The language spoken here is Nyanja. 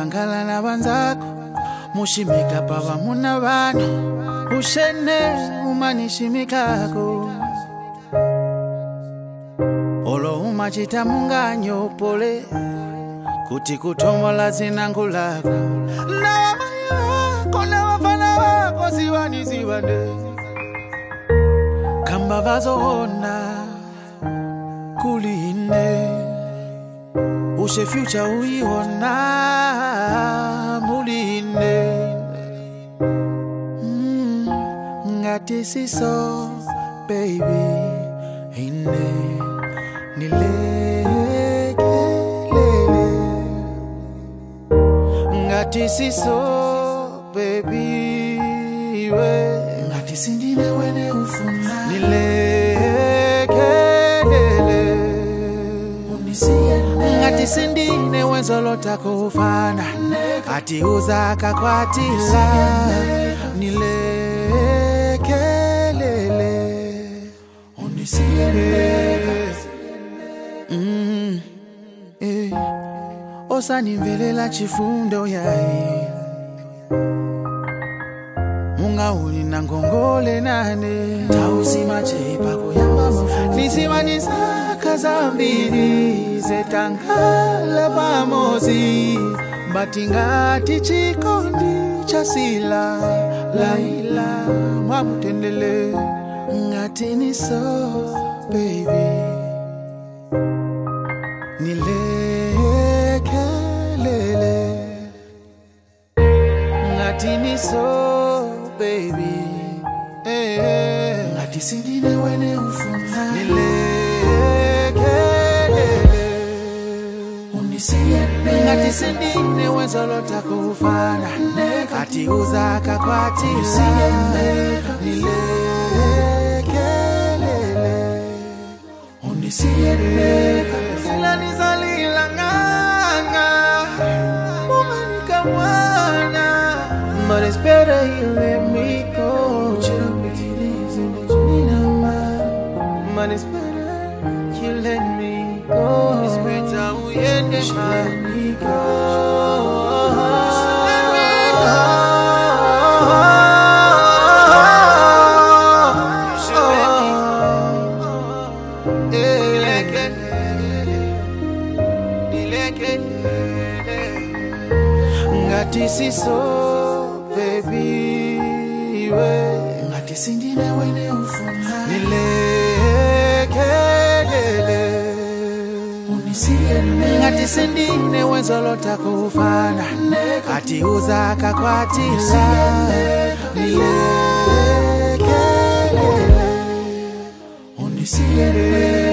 sangala na banzako mushimika baba muna bana ushene umanishimikako olo umachita munganyo pole kuti kutomola zinangu lako na wamaya na wafana wako ziwande kamba vazoona kuline ushe future uiona muline ngati siso baby ine nilekelele ngati siso baby we ngati sindine wene ufuna nilekelele ngati sindine wenzolota kufana ati uzaka kwatila nilekelele unisiele osanimvelela chifundo yae munga uli na ngongole nane tauzima chepa kuyamba mafundi nizima nizaka zambiri zetangala pamozi batingati chikondi chasila laila mwamutendele ngati niso baby nilekelele ngati niso baby ngati sindine wene ufuna nilekelele unisiele ngati sindine wenzolota kufana ati uzaka kwatila nilekelele unisiele sila nizalila nganga mumanika mwana but it's better you let me go. But it's better you let me go. It's better we let me go. Let me go. Ngati siso baby we ngati sindine wene ufuna nilekelele unisiele ngati sindine wenzolota kufana ati uzaka kwatila nilekelele unisiele